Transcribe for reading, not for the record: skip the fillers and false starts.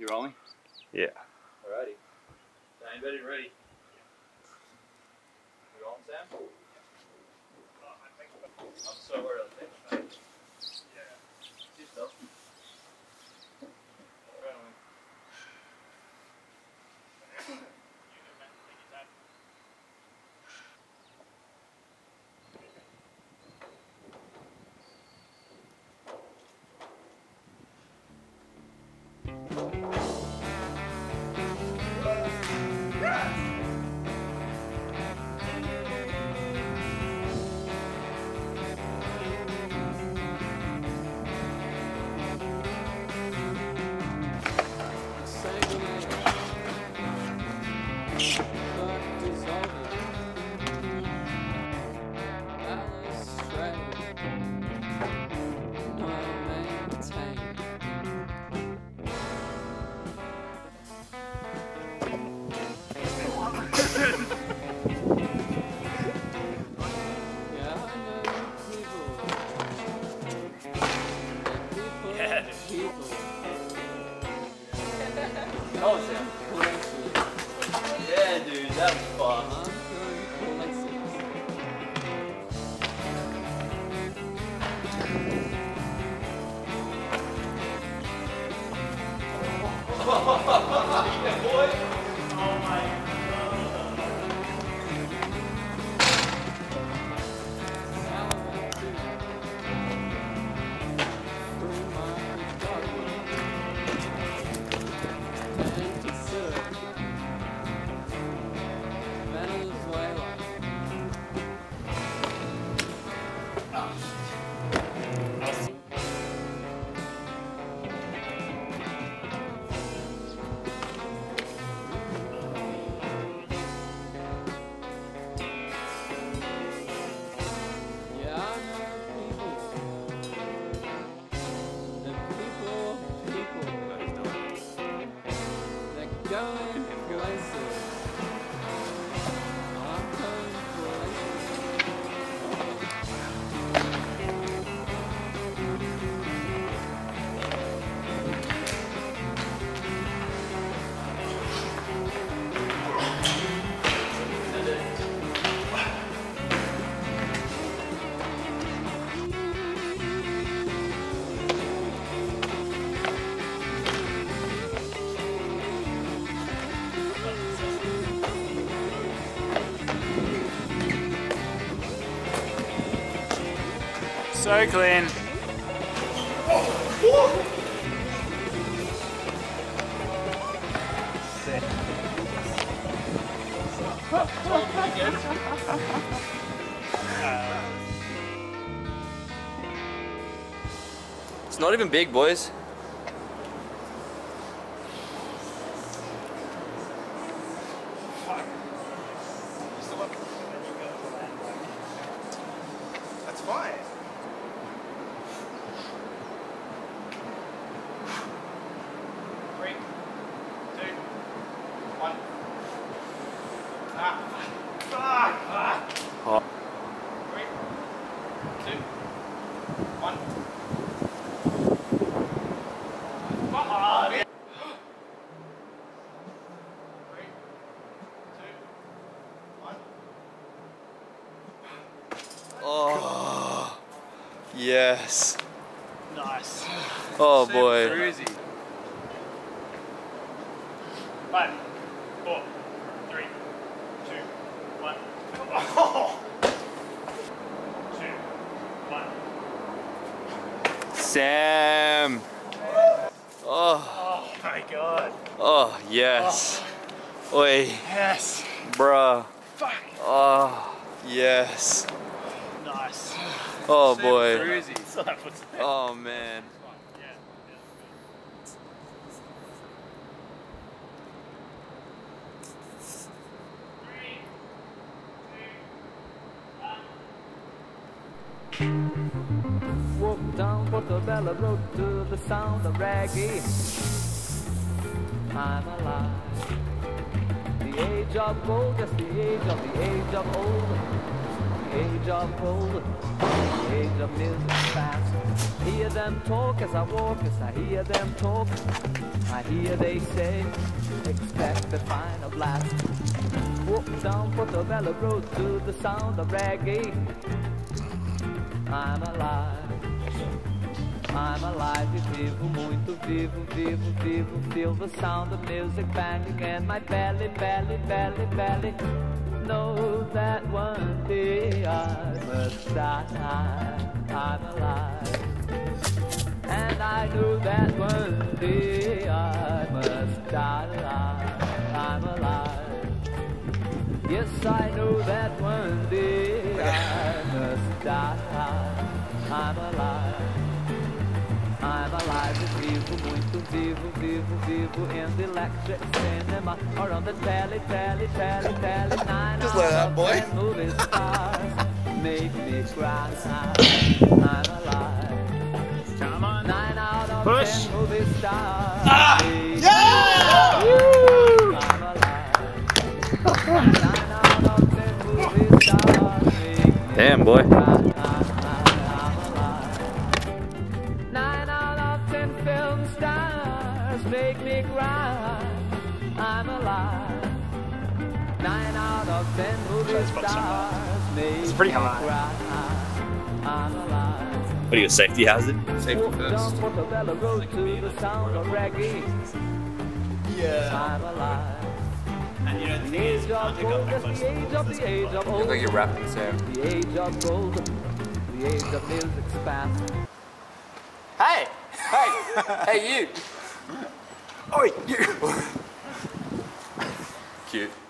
You rolling? Yeah. Alrighty. Anybody ready? You rolling, Sam? I'm so early. Yeah. Yourself. Oh, Sam. Yeah, dude, that was fun. Yeah, boy. Oh my God. So clean. It's not even big, boys. That's fine. Oh. 3, 2, 1. Come on! 3, 2, 1. Oh, yes. Nice. Oh boy. Cruisy. 5, 4, 3, 2, 1. Oh. 2, 1. Sam. Oh. Oh my God. Oh yes. Oi. Yes. Bruh. Fuck. Oh yes. Nice. Oh boy. Cruisy. Oh man. Walk down Portobello Road to the sound of reggae. I'm alive. The age of gold, just the age of old. The age age of gold, the age of music fast. Hear them talk as I walk, as I hear them talk. I hear they say, expect the final blast. Walk down Portobello Road to the sound of reggae. I'm alive. I'm alive, vivo, muito vivo, vivo, vivo. Feel the sound of music banging in my belly, belly, belly, belly. Know that one day I must die. I'm alive. And I know that one day I must die. I'm alive. Yes, I know that one day I must die. I'm alive. I'm alive, vivo, muito vivo, vivo, vivo in the electric cinema or on the telly. Just let that boy. 9 movie stars make me cry. I'm alive. Come on. 9 out of Push. 10 movie stars. Yeah! I'm alive. 9 out of 10 movie stars make me Damn, boy. cry. I'm alive. 9 out of 10 film stars make me cry. I'm alive. 9 out of 10 movie stars make me pretty high. cry. I'm alive. What are you, a safety hazard? Safety Walk first. down Portobello Road to the sound of reggae. Yeah. I'm alive. And you know, the The thing is, age of gold, yes, the age of the age of Look old. like you're rapping, Sam. The age of gold, the age of music's past. Hey! Hey! Hey, you! Oi, you! Cute.